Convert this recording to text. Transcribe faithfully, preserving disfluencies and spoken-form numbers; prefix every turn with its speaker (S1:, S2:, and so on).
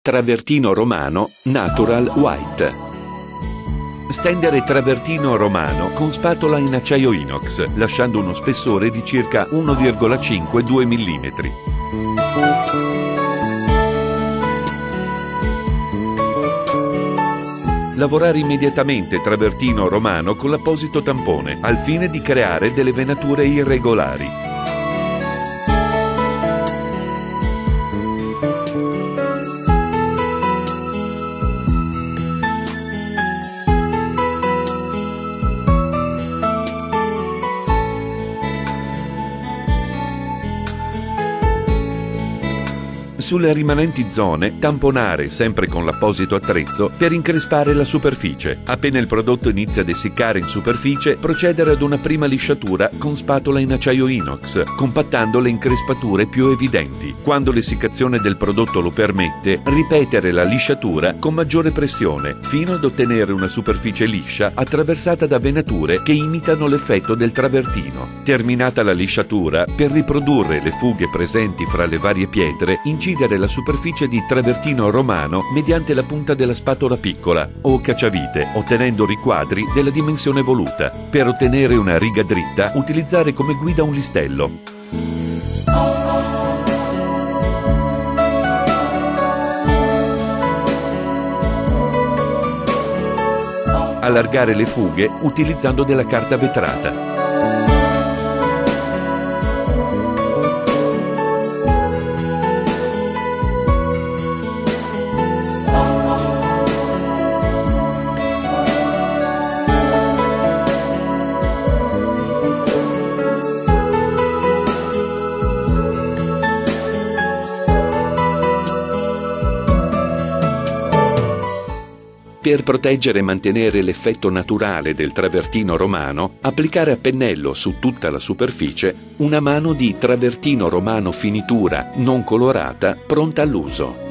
S1: Travertino romano Natural White. Stendere travertino romano con spatola in acciaio inox, lasciando uno spessore di circa uno virgola cinque due millimetri. Lavorare immediatamente travertino romano con l'apposito tampone, al fine di creare delle venature irregolari. Sulle rimanenti zone tamponare sempre con l'apposito attrezzo per increspare la superficie. Appena il prodotto inizia ad essiccare in superficie, procedere ad una prima lisciatura con spatola in acciaio inox, compattando le increspature più evidenti. Quando l'essiccazione del prodotto lo permette, ripetere la lisciatura con maggiore pressione fino ad ottenere una superficie liscia attraversata da venature che imitano l'effetto del travertino. Terminata la lisciatura, per riprodurre le fughe presenti fra le varie pietre, incidere la superficie di travertino romano mediante la punta della spatola piccola o cacciavite, ottenendo riquadri della dimensione voluta. Per ottenere una riga dritta, utilizzare come guida un listello. Allargare le fughe utilizzando della carta vetrata. Per proteggere e mantenere l'effetto naturale del travertino romano, applicare a pennello su tutta la superficie una mano di travertino romano finitura non colorata pronta all'uso.